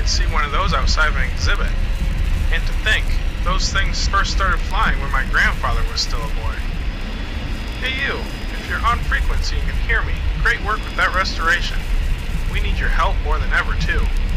did see one of those outside of an exhibit. And to think, those things first started flying when my grandfather was still a boy. Hey you, if you're on frequency and can hear me, great work with that restoration. We need your help more than ever too.